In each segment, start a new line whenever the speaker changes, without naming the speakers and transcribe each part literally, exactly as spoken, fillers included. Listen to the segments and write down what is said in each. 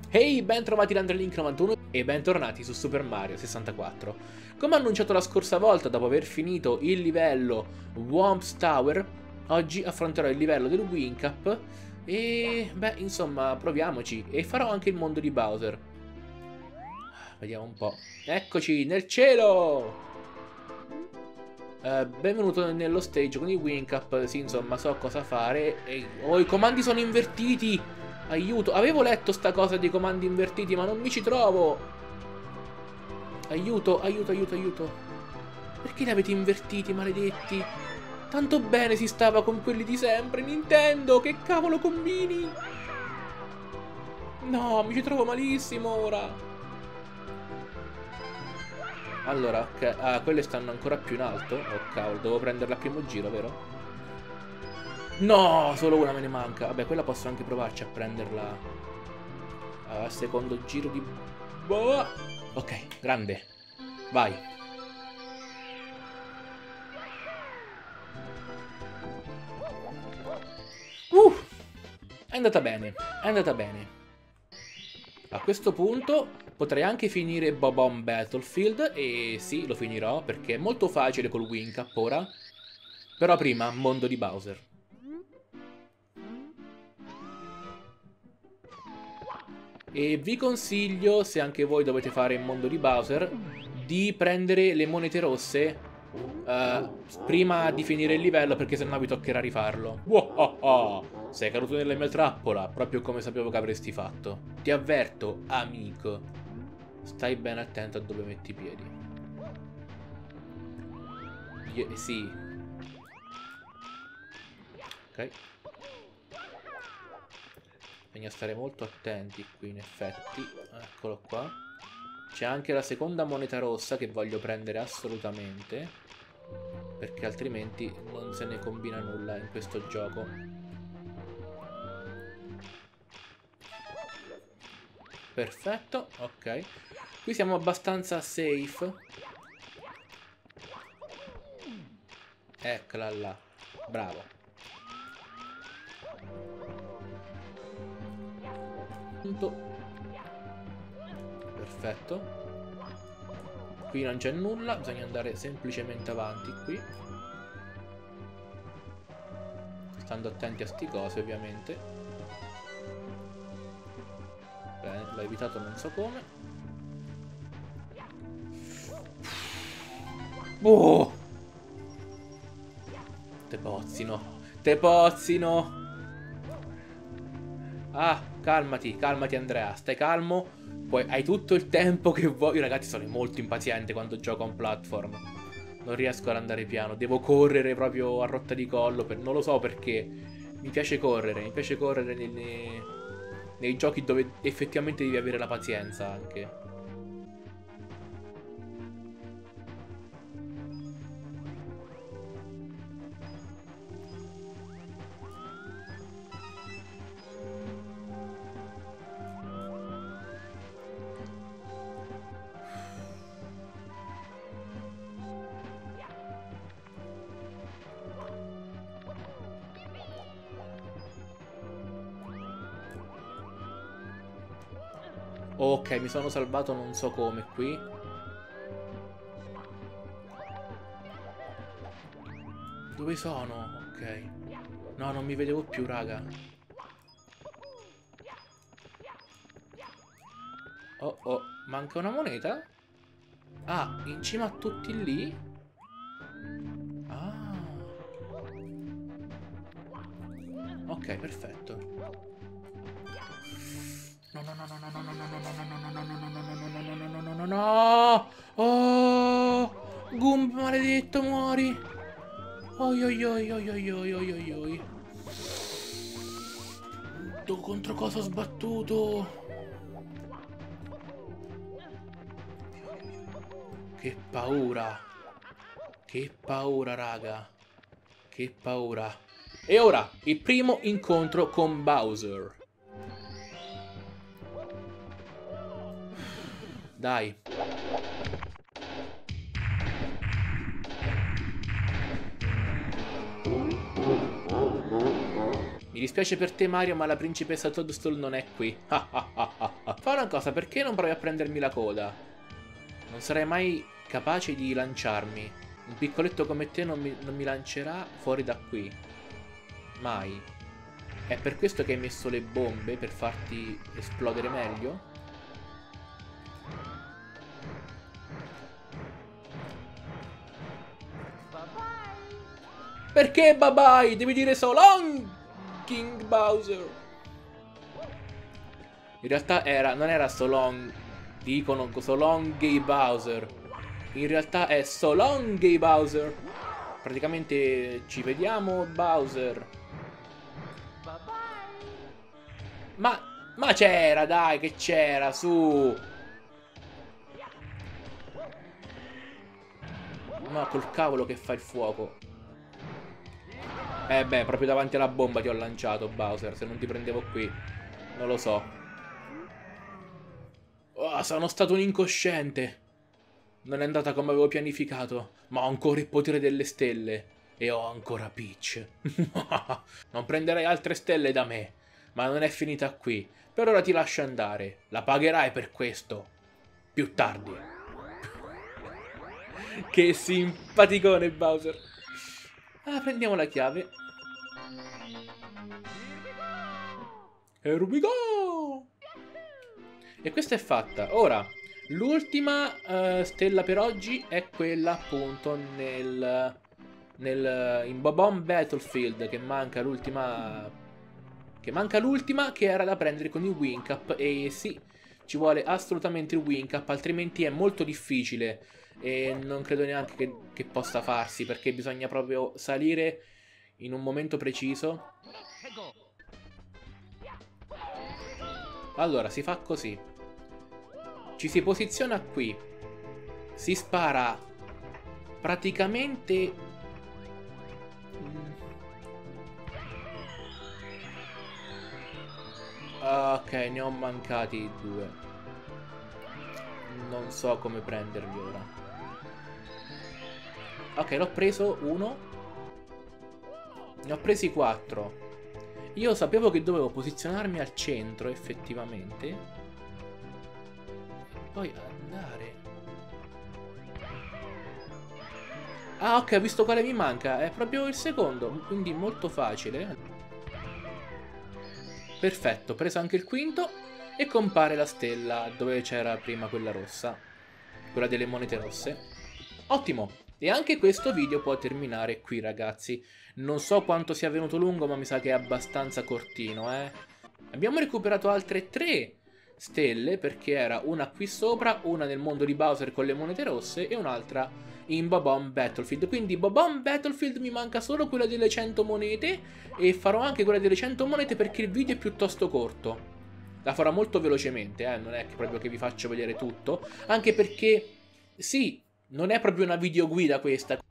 Ehi, ben trovati da Andrelink novantuno e bentornati su Super Mario sessantaquattro. Come annunciato la scorsa volta, dopo aver finito il livello Whomp's Tower, oggi affronterò il livello del Wingcap e, beh, insomma, proviamoci. E farò anche il mondo di Bowser. Vediamo un po'. Eccoci, nel cielo! Uh, benvenuto nello stage con il Wingcap. Sì, insomma, so cosa fare. E... oh, i comandi sono invertiti! Aiuto, avevo letto sta cosa dei comandi invertiti, ma non mi ci trovo. Aiuto, aiuto, aiuto, aiuto. Perché li avete invertiti, maledetti? Tanto bene si stava con quelli di sempre. Nintendo, che cavolo combini? No, mi ci trovo malissimo ora. Allora, ok, ah, quelle stanno ancora più in alto. Oh cavolo, devo prenderla al primo giro, vero? No, solo una me ne manca. Vabbè, quella posso anche provarci a prenderla al secondo giro di... boh. Ok, grande. Vai. Uh, è andata bene, è andata bene. A questo punto potrei anche finire Bob-omb Battlefield. E sì, lo finirò perché è molto facile col Wingcap ora. Però prima, mondo di Bowser. E vi consiglio, se anche voi dovete fare il mondo di Bowser, di prendere le monete rosse uh, prima di finire il livello, perché sennò vi toccherà rifarlo. Wow, oh, oh. Sei caduto nella mia trappola, proprio come sapevo che avresti fatto. Ti avverto, amico. Stai ben attento a dove metti i piedi. Io, sì. Ok. Bisogna stare molto attenti qui, in effetti. Eccolo qua. C'è anche la seconda moneta rossa che voglio prendere assolutamente, perché altrimenti non se ne combina nulla in questo gioco. Perfetto, ok. Qui siamo abbastanza safe. Eccola là. Bravo. Perfetto. Qui non c'è nulla, bisogna andare semplicemente avanti qui, stando attenti a sti cose, ovviamente. Bene, l'ho evitato non so come. Oh! Te pozzino, te pozzino. Ah, calmati, calmati Andrea, stai calmo. Poi hai tutto il tempo che vuoi. Io ragazzi sono molto impaziente quando gioco a un platform. Non riesco ad andare piano. Devo correre proprio a rotta di collo per... non lo so perché. Mi piace correre. Mi piace correre nei, nei, nei giochi dove effettivamente devi avere la pazienza anche. Ok, mi sono salvato non so come qui. Dove sono? Ok. No, non mi vedevo più, raga. Oh oh, manca una moneta? Ah, in cima a tutti lì? Ah. Ok, perfetto. No, no, no, no, no, no, no, no, no, no, no, no, no, no, no, no, oh, Goomba maledetto, muori. Oi, oi, oi, oi, oi, oi, oi, oi, oi. Contro cosa ho sbattuto? Che paura. Che paura, raga. Che paura. E ora, il primo incontro con Bowser. Dai. Mi dispiace per te Mario, ma la principessa Toadstool non è qui. Fa cosa, perché non provi a prendermi la coda? Non sarei mai capace di lanciarmi. Un piccoletto come te non mi, non mi lancerà fuori da qui. Mai. È per questo che hai messo le bombe, per farti esplodere meglio? Perché bye bye? Devi dire so long, King Bowser. In realtà era, non era so long, dicono so long Gay Bowser. In realtà è so long Gay Bowser. Praticamente ci vediamo Bowser. Ma, ma c'era, dai, che c'era, su. No, col cavolo che fa il fuoco. Eh beh, proprio davanti alla bomba ti ho lanciato, Bowser. Se non ti prendevo qui, non lo so. Oh, sono stato un incosciente. Non è andata come avevo pianificato, ma ho ancora il potere delle stelle. E ho ancora Peach. Non prenderai altre stelle da me. Ma non è finita qui. Per ora ti lascio andare. La pagherai per questo. Più tardi. Che simpaticone Bowser. Ah, prendiamo la chiave. Here we go! E questa è fatta. Ora, l'ultima uh, stella per oggi è quella appunto nel, nel in Bob-omb Battlefield, che manca l'ultima che manca l'ultima che era da prendere con il Wing Up. E sì, ci vuole assolutamente il Wing Up, altrimenti è molto difficile e non credo neanche che, che possa farsi, perché bisogna proprio salire in un momento preciso. Allora, si fa così. Ci si posiziona qui. Si spara praticamente... Ok, ne ho mancati due. Non so come prenderli ora. Ok, l'ho preso uno. Ne ho presi quattro. Io sapevo che dovevo posizionarmi al centro, effettivamente. E poi andare. Ah, ok, ho visto quale mi manca. È proprio il secondo, quindi molto facile. Perfetto, preso anche il quinto. E compare la stella dove c'era prima quella rossa. Quella delle monete rosse. Ottimo. E anche questo video può terminare qui, ragazzi. Non so quanto sia venuto lungo, ma mi sa che è abbastanza cortino, eh. Abbiamo recuperato altre tre stelle, perché era una qui sopra, una nel mondo di Bowser con le monete rosse e un'altra in Bob-omb Battlefield. Quindi Bob-omb Battlefield mi manca solo quella delle cento monete, e farò anche quella delle cento monete perché il video è piuttosto corto. La farò molto velocemente, eh, non è che proprio che vi faccio vedere tutto, anche perché, sì, non è proprio una videoguida questa.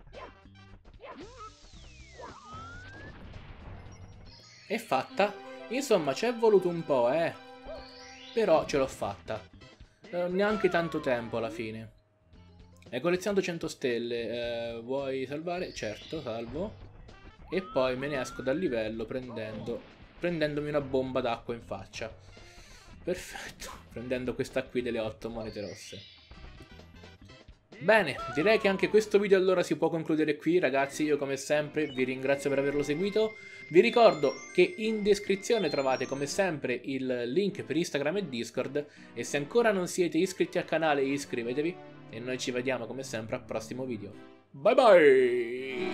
È fatta. Insomma, ci è voluto un po', eh. Però ce l'ho fatta. Eh, neanche tanto tempo alla fine. Hai collezionato cento stelle. Eh, vuoi salvare? Certo, salvo. E poi me ne esco dal livello prendendo, prendendomi una bomba d'acqua in faccia. Perfetto. Prendendo questa qui delle otto monete rosse. Bene, direi che anche questo video allora si può concludere qui, ragazzi. Io come sempre vi ringrazio per averlo seguito. Vi ricordo che in descrizione trovate come sempre il link per Instagram e Discord, e se ancora non siete iscritti al canale iscrivetevi, e noi ci vediamo come sempre al prossimo video. Bye bye!